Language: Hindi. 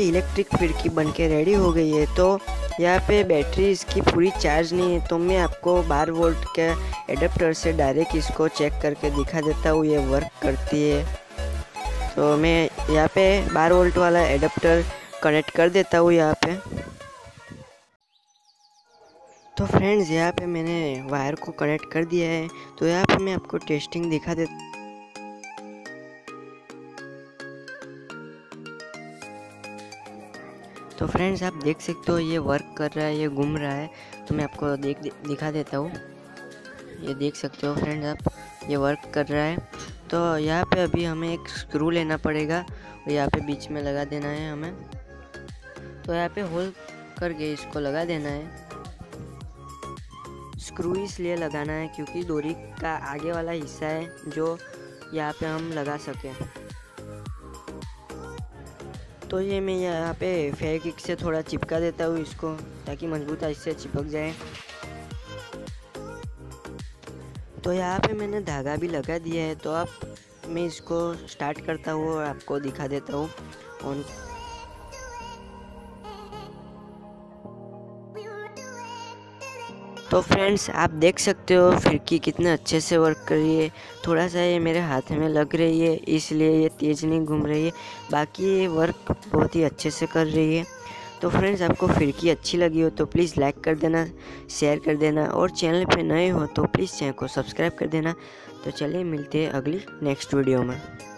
इलेक्ट्रिक खिड़की बन के रेडी हो गई है। तो यहाँ पे बैटरी इसकी पूरी चार्ज नहीं है, तो मैं आपको 12 वोल्ट के एडाप्टर से डायरेक्ट इसको चेक करके दिखा देता हूँ ये वर्क करती है। तो मैं यहाँ पे 12 वोल्ट वाला एडाप्टर कनेक्ट कर देता हूँ यहाँ पे। तो फ्रेंड्स यहाँ पे मैंने वायर को कनेक्ट कर दिया है। तो यहाँ पे मैं आपको टेस्टिंग दिखा देता। तो फ्रेंड्स आप देख सकते हो ये वर्क कर रहा है, ये घूम रहा है। तो मैं आपको दिखा देता हूँ। ये देख सकते हो फ्रेंड्स आप, ये वर्क कर रहा है। तो यहाँ पे अभी हमें एक स्क्रू लेना पड़ेगा और यहाँ पे बीच में लगा देना है हमें। तो यहाँ पे होल करके इसको लगा देना है। स्क्रू इसलिए लगाना है क्योंकि डोरी का आगे वाला हिस्सा है जो यहाँ पे हम लगा सकें। तो ये मैं यहाँ पे फेविक्विक से थोड़ा चिपका देता हूँ इसको, ताकि मजबूत इससे चिपक जाए। तो यहाँ पे मैंने धागा भी लगा दिया है। तो अब मैं इसको स्टार्ट करता हूँ और आपको दिखा देता हूँ ऑन। तो फ्रेंड्स आप देख सकते हो खिड़की कितने अच्छे से वर्क कर रही है। थोड़ा सा ये मेरे हाथ में लग रही है इसलिए ये तेज़ नहीं घूम रही है, बाकी ये वर्क बहुत ही अच्छे से कर रही है। तो फ्रेंड्स आपको खिड़की अच्छी लगी हो तो प्लीज़ लाइक कर देना, शेयर कर देना, और चैनल पे नए हो तो प्लीज़ चैनल को सब्सक्राइब कर देना। तो चलिए मिलते हैं अगली नेक्स्ट वीडियो में।